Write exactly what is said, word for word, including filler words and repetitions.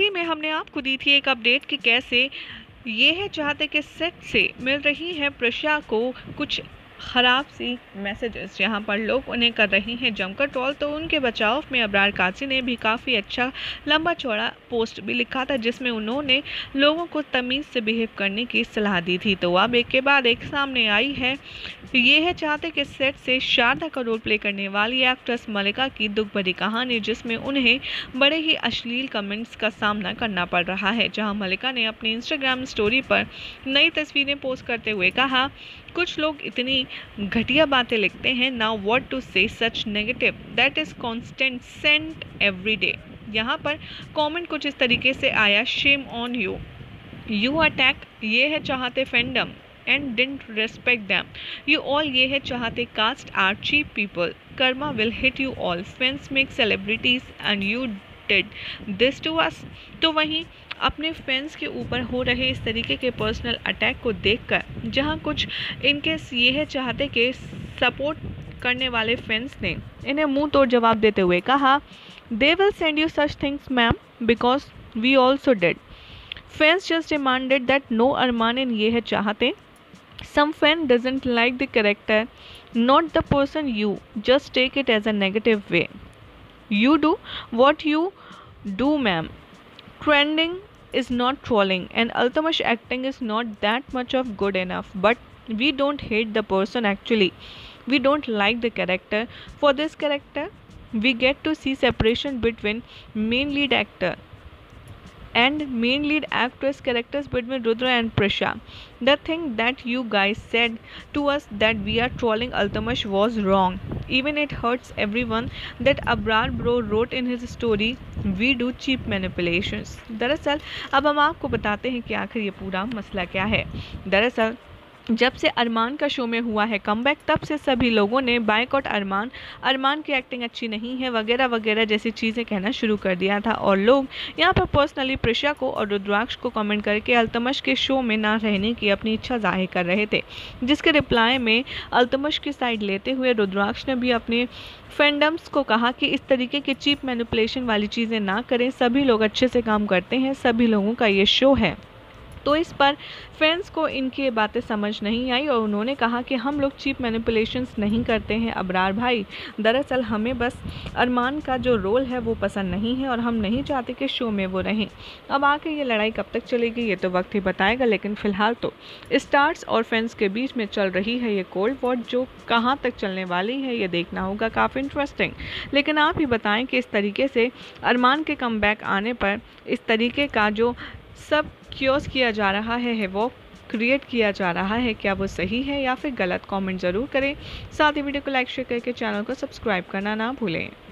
ही में हमने आपको दी थी एक अपडेट कि कैसे ये है चाहते कि सेट से मिल रही है प्रशा को कुछ ख़राब सी मैसेजेस, जहां पर लोग उन्हें कर रहे हैं जमकर ट्रोल। तो उनके बचाव में अबरार काजी ने भी काफ़ी अच्छा लंबा चौड़ा पोस्ट भी लिखा था, जिसमें उन्होंने लोगों को तमीज़ से बिहेव करने की सलाह दी थी। तो अब एक के बाद एक सामने आई है ये है चाहते कि सेट से शारदा का रोल प्ले करने वाली एक्ट्रेस मलिका की दुख भरी कहानी, जिसमें उन्हें बड़े ही अश्लील कमेंट्स का सामना करना पड़ रहा है। जहां मलिका ने अपनी इंस्टाग्राम स्टोरी पर नई तस्वीरें पोस्ट करते हुए कहा, कुछ लोग इतनी घटिया बातें लिखते हैं, now what to say such negative that is constant sent every day. यहाँ पर कमेंट कुछ इस तरीके से आया, shame on you you attack ये है चाहते fandom and didn't respect them. You all ये है चाहते caste are cheap people. Karma will hit you all. Fans make celebrities and you did this to us. तो वहीं अपने फैंस के ऊपर हो रहे इस तरीके के पर्सनल अटैक को देखकर, जहां कुछ इनके ये है चाहते के सपोर्ट करने वाले फैंस ने इन्हें मुंह तोड़ जवाब देते हुए कहा, they will send you such things ma'am because we also did. Fans just demanded that no Arman in ये है चाहते. Some fan doesn't like the character, not the person. You just take it as a negative way. You do what you do ma'am. Trending is not trolling and Altamash acting is not that much of good enough, but we don't hate the person actually. We don't like the character. For this character, we get to see separation between main lead actor and main lead actress characters between Rudra and Prisha. The thing that you guys said to us that we are trolling Altamash was wrong. Even it hurts everyone that Abrar bro wrote in his story, we do cheap manipulations. दरअसल अब हम आपको बताते हैं कि आखिर ये पूरा मसला क्या है। दरअसल जब से अरमान का शो में हुआ है कमबैक, तब से सभी लोगों ने बायकॉट अरमान, अरमान की एक्टिंग अच्छी नहीं है वगैरह वगैरह जैसी चीज़ें कहना शुरू कर दिया था। और लोग यहाँ पर पर्सनली प्रिशा को और रुद्राक्ष को कमेंट करके अल्तमश के शो में ना रहने की अपनी इच्छा जाहिर कर रहे थे, जिसके रिप्लाई में अल्तमश की साइड लेते हुए रुद्राक्ष ने भी अपने फैंडम्स को कहा कि इस तरीके की चीप मैनिपुलेशन वाली चीज़ें ना करें, सभी लोग अच्छे से काम करते हैं, सभी लोगों का ये शो है। तो इस पर फैंस को इनकी बातें समझ नहीं आई और उन्होंने कहा कि हम लोग चीप मैनिपुलेशंस नहीं करते हैं अबरार भाई, दरअसल हमें बस अरमान का जो रोल है वो पसंद नहीं है और हम नहीं चाहते कि शो में वो रहें। अब आके ये लड़ाई कब तक चलेगी ये तो वक्त ही बताएगा, लेकिन फ़िलहाल तो स्टार्स और फैंस के बीच में चल रही है ये कोल्ड वॉर, जो कहाँ तक चलने वाली है ये देखना होगा, काफ़ी इंटरेस्टिंग। लेकिन आप ही बताएँ कि इस तरीके से अरमान के कमबैक आने पर इस तरीके का जो सब क्योस किया जा रहा है, है वो क्रिएट किया जा रहा है, क्या वो सही है या फिर गलत? कमेंट ज़रूर करें। साथ ही वीडियो को लाइक शेयर करके चैनल को सब्सक्राइब करना ना भूलें।